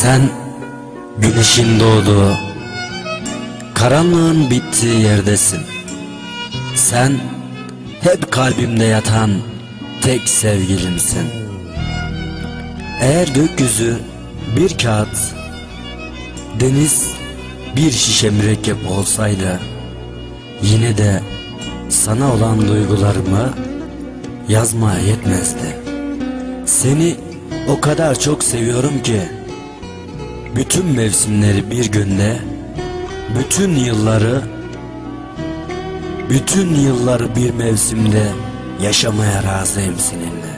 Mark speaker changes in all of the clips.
Speaker 1: Sen güneşin doğduğu, karanlığın bittiği yerdesin. Sen hep kalbimde yatan tek sevgilimsin. Eğer gökyüzü bir kağıt, deniz bir şişe mürekkep olsaydı, yine de sana olan duygularımı yazmaya yetmezdi. Seni o kadar çok seviyorum ki, bütün mevsimleri bir günde, bütün yılları bir mevsimde yaşamaya razıyım seninle.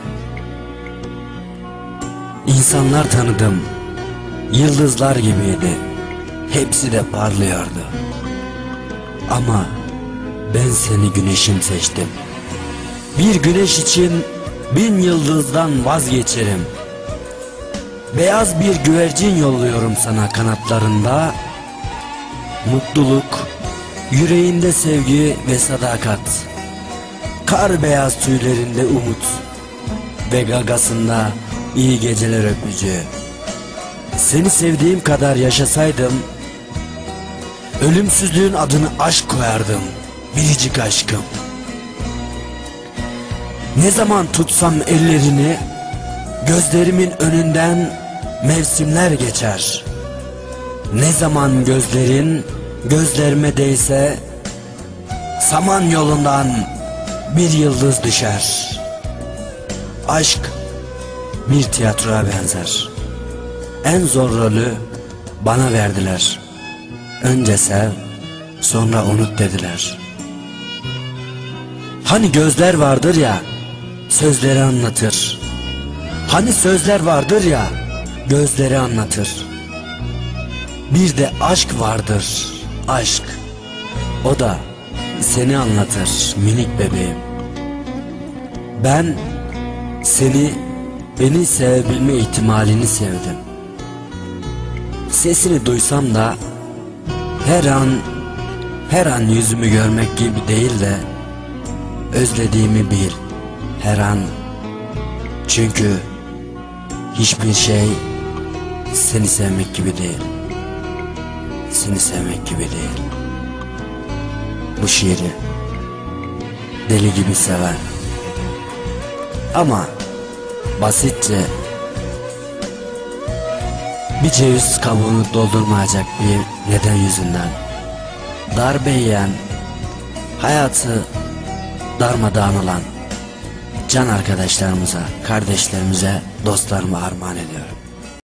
Speaker 1: İnsanlar tanıdım, yıldızlar gibiydi, hepsi de parlıyordu. Ama ben seni güneşim seçtim. Bir güneş için 1000 yıldızdan vazgeçerim. Beyaz bir güvercin yolluyorum sana kanatlarında. Mutluluk, yüreğinde sevgi ve sadakat. Kar beyaz tüylerinde umut ve gagasında iyi geceler öpücüğü. Seni sevdiğim kadar yaşasaydım, ölümsüzlüğün adını aşk koyardım, biricik aşkım. Ne zaman tutsam ellerini, gözlerimin önünden mevsimler geçer. Ne zaman gözlerin gözlerime değse, saman yolundan bir yıldız düşer. Aşk bir tiyatroya benzer. En zor rolü bana verdiler. Önce sev, sonra unut dediler. Hani gözler vardır ya, sözleri anlatır. Hani sözler vardır ya, gözleri anlatır. Bir de aşk vardır, aşk. O da seni anlatır minik bebeğim. Ben beni sevebilme ihtimalini sevdim. Sesini duysam da her an yüzümü görmek gibi değil de özlediğimi bil her an. Çünkü hiçbir şey seni sevmek gibi değil. Seni sevmek gibi değil. Bu şiiri deli gibi seven ama basitçe bir ceviz kabuğunu doldurmayacak bir neden yüzünden darbe yiyen, hayatı darmadağın olan can arkadaşlarımıza, kardeşlerimize, dostlarıma armağan ediyorum.